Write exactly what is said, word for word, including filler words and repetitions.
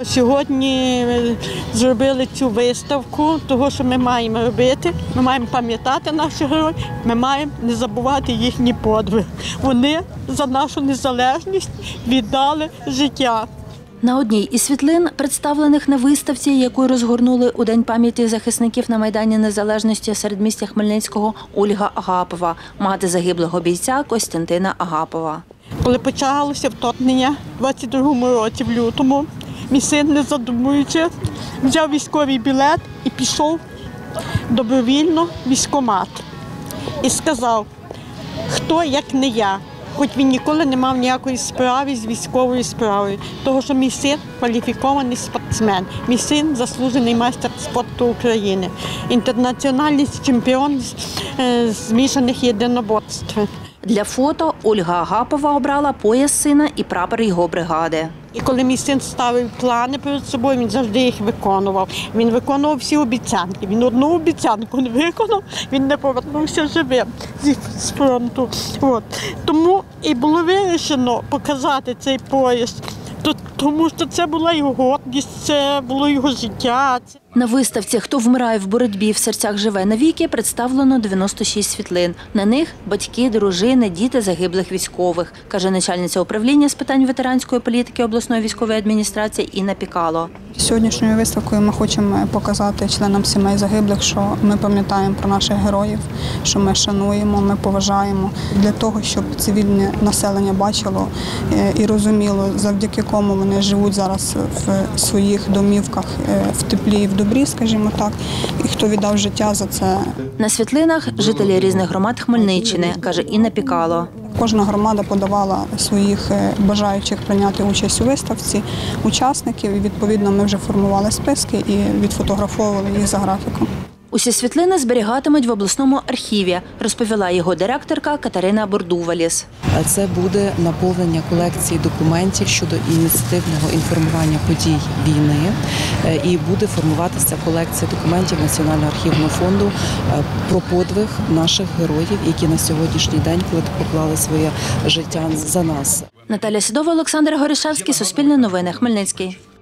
Сьогодні зробили цю виставку, того, що ми маємо робити. Ми маємо пам'ятати наших героїв, ми маємо не забувати їхні подвиг. Вони за нашу незалежність віддали життя. На одній із світлин, представлених на виставці, яку розгорнули у День пам'яті захисників на Майдані Незалежності середмістя Хмельницького, Ольга Агапова, мати загиблого бійця Костянтина Агапова. Коли почалося вторгнення в двадцять другому році, в лютому, мій син, не задумуючи, взяв військовий білет і пішов добровільно в військкомат. І сказав, хто як не я. Хоч він ніколи не мав ніякої справи з військовою справою, тому що мій син – кваліфікований спортсмен, мій син – заслужений майстер спорту України, інтернаціональний чемпіон з змішаних єдиноборств. Для фото Ольга Агапова обрала пояс сина і прапор його бригади. І коли мій син ставив плани перед собою, він завжди їх виконував. Він виконував всі обіцянки. Він одну обіцянку не виконав, він не повернувся живим з фронту. От. Тому і було вирішено показати цей пояс, тому що це була його гордість, це було його життя. На виставці «Хто вмирає в боротьбі, в серцях живе навіки» представлено дев'яносто шість світлин. На них батьки, дружини, діти загиблих військових, каже начальниця управління з питань ветеранської політики обласної військової адміністрації Інна Пікало. Сьогоднішньою виставкою ми хочемо показати членам сімей загиблих, що ми пам'ятаємо про наших героїв, що ми шануємо, ми поважаємо. Для того, щоб цивільне населення бачило і розуміло, завдяки кому вони живуть зараз в своїх домівках в теплі і в добрі, скажімо так, і хто віддав життя за це. На світлинах жителі різних громад Хмельниччини, каже Інна Пікало. Кожна громада подавала своїх бажаючих прийняти участь у виставці, учасників, і відповідно ми вже формували списки і відфотографовували їх за графіком. Усі світлини зберігатимуть в обласному архіві, розповіла його директорка Катерина Бордуваліс. Це буде наповнення колекції документів щодо ініціативного інформування подій війни і буде формуватися колекція документів Національного архівного фонду про подвиг наших героїв, які на сьогоднішній день, коли поклали своє життя за нас. Наталя Сідова, Олександр Горішевський, Суспільне новини, Хмельницький.